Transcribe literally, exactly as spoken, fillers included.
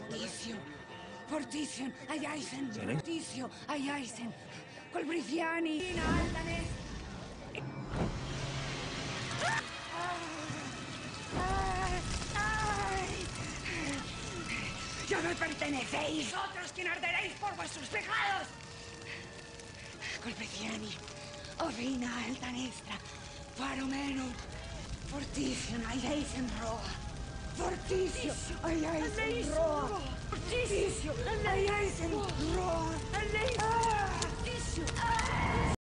Fortissio, Fortissio, aiaisen, Fortissio, aiaisen, Colbriziani, Altanes. ¡Ya me pertenecéis! ¡Otros quien arderéis por vuestros pecados! Colbriziani, Ovina Altanestra, Paromeno, Fortissio, aiaisen roa. Fortissio, aiaisen roa. Fortissio, aiaisen roa.